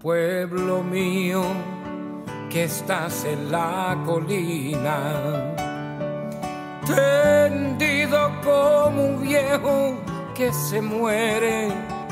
Pueblo mío, que estás en la colina, tendido como un viejo que se muere.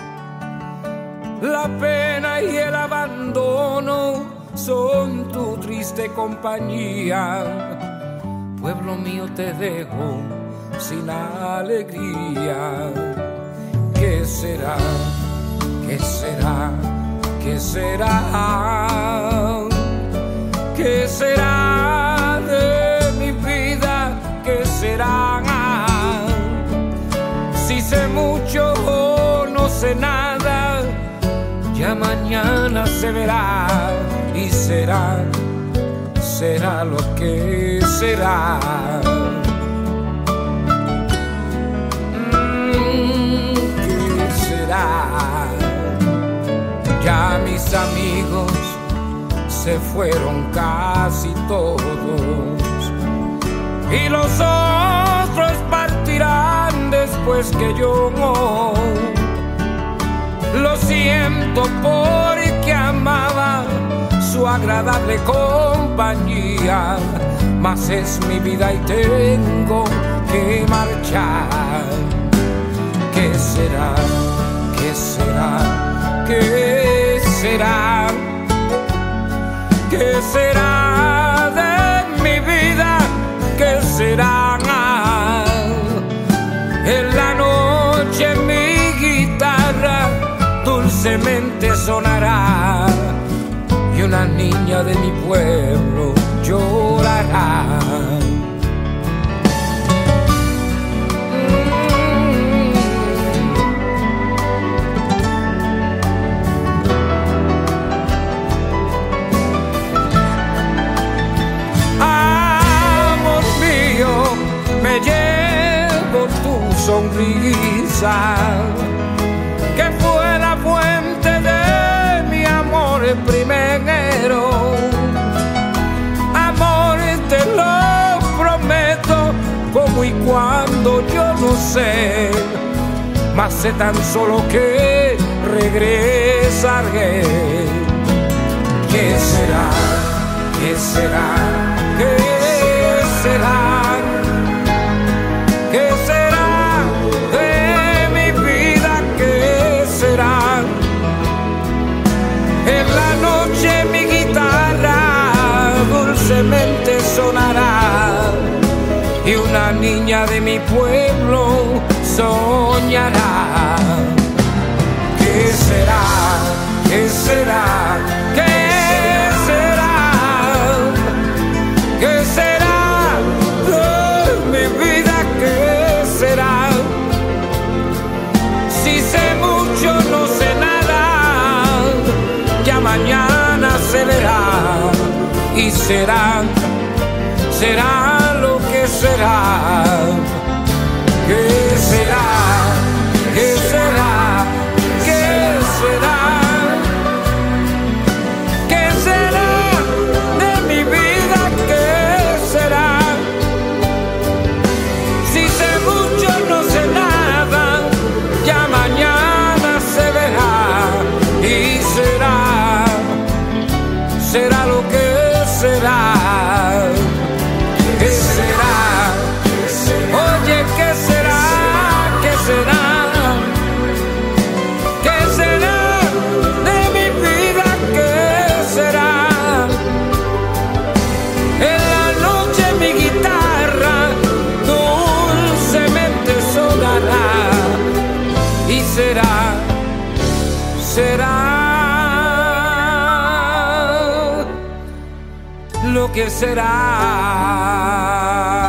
La pena y el abandono son tu triste compañía. Pueblo mío, te dejo sin alegría. ¿Qué será? ¿Qué será? ¿Qué será? ¿Qué será de mi vida? ¿Qué será? Si sé mucho o no sé nada, ya mañana se verá. Y será lo que será. ¿Qué será? Ya mis amigos se fueron casi todos, y los otros partirán después que yo. Lo siento porque amaba su agradable compañía, mas es mi vida y tengo que marchar. ¿Qué será? ¿Qué será? ¿Qué será? ¿Qué será de mi vida? ¿Qué será? En la noche mi guitarra dulcemente sonará, y una niña de mi pueblo llorará. Amor mío, me llevo tu sonrisa, que fue la fuente de mi amor primero. Amor, te lo prometo, como y cuando yo no sé, mas sé tan solo que regresaré. ¿Qué será? ¿Qué será? ¿Qué será? ¿Qué será de mi vida? ¿Qué será? En la noche mi guitarra dulcemente sonará, y una niña de mi pueblo soñará. ¿Qué será? ¿Qué será? ¿Qué será? ¿Qué será de mi vida? ¿Qué será? Si sé mucho, no sé nada, ya mañana se verá. Y será lo que será. ¿Qué será? ¿Qué será? ¿Qué será? ¿Qué será de mi vida? ¿Qué será? Si sé mucho, no sé nada, ya mañana se verá. Y será lo que será. ¿Qué será? Oye, ¿qué será? ¿Qué será? ¿Qué será de mi vida? ¿Qué será? En la noche mi guitarra dulcemente sonará, y será lo que será.